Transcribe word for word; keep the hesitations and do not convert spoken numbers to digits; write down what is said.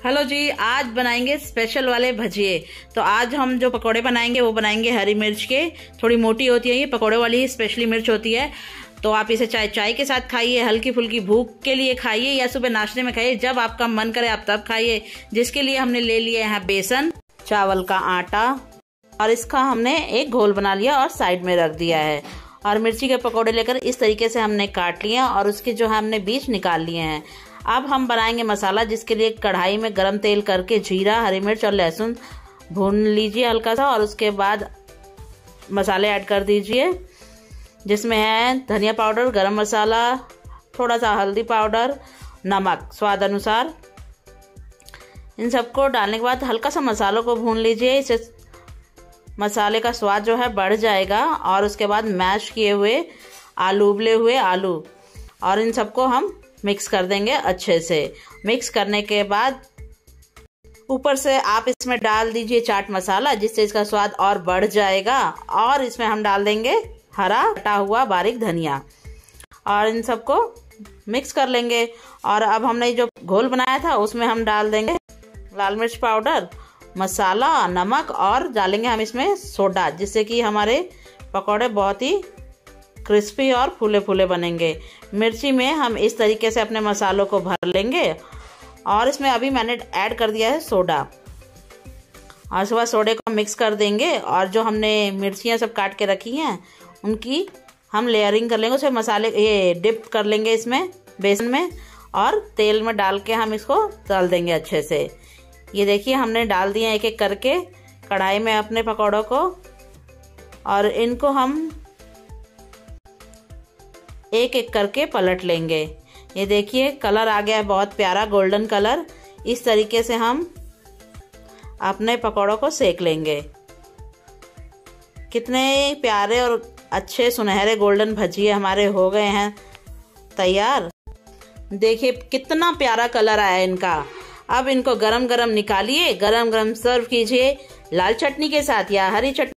Hello जी, आज बनाएंगे special वाले भजिए। तो आज हम जो पकोड़े बनाएंगे वो बनाएंगे हरी मिर्च के। थोड़ी मोटी होती है ये, पकोड़े वाली ही स्पेशली मिर्च होती है। तो आप इसे चाय चाय के साथ खाइए, हल्की फुल्की भूख के लिए खाइए या सुबह नाश्ते में खाइए, जब आपका मन करे आप तब खाइए। जिसके लिए हमने ले लिया है बेसन, चावल का आटा और इसका हमने एक घोल बना लिया और साइड में रख दिया है। और मिर्ची के पकोड़े लेकर इस तरीके से हमने काट लिया और उसके जो है हमने बीज निकाल लिए हैं। अब हम बनाएंगे मसाला, जिसके लिए कढ़ाई में गरम तेल करके जीरा, हरी मिर्च और लहसुन भून लीजिए हल्का सा, और उसके बाद मसाले ऐड कर दीजिए, जिसमें है धनिया पाउडर, गरम मसाला, थोड़ा सा हल्दी पाउडर, नमक स्वाद अनुसार। इन सबको डालने के बाद हल्का सा मसालों को भून लीजिए, इससे मसाले का स्वाद जो है बढ़ जाएगा। और उसके बाद मैश किए हुए आलू, उबले हुए आलू, और इन सबको हम मिक्स कर देंगे अच्छे से। मिक्स करने के बाद ऊपर से आप इसमें डाल दीजिए चाट मसाला, जिससे इसका स्वाद और बढ़ जाएगा। और इसमें हम डाल देंगे हरा कटा हुआ बारीक धनिया, और इन सबको मिक्स कर लेंगे। और अब हमने जो घोल बनाया था उसमें हम डाल देंगे लाल मिर्च पाउडर, मसाला, नमक, और डालेंगे हम इसमें सोडा, जिससे कि हमारे पकौड़े बहुत ही क्रिस्पी और फूले फूले बनेंगे। मिर्ची में हम इस तरीके से अपने मसालों को भर लेंगे। और इसमें अभी मैंने ऐड कर दिया है सोडा, और उसके बाद सोडे को मिक्स कर देंगे। और जो हमने मिर्चियाँ सब काट के रखी हैं उनकी हम लेयरिंग कर लेंगे, उसमें मसाले ये डिप कर लेंगे इसमें बेसन में, और तेल में डाल के हम इसको तल देंगे अच्छे से। ये देखिए हमने डाल दिए एक एक करके कढ़ाई में अपने पकौड़ों को, और इनको हम एक एक करके पलट लेंगे। ये देखिए कलर आ गया है बहुत प्यारा गोल्डन कलर। इस तरीके से हम अपने पकौड़ों को सेक लेंगे। कितने प्यारे और अच्छे सुनहरे गोल्डन भजिए हमारे हो गए हैं तैयार। देखिए कितना प्यारा कलर आया इनका। अब इनको गरम गरम निकालिए, गरम गरम सर्व कीजिए लाल चटनी के साथ या हरी चटनी।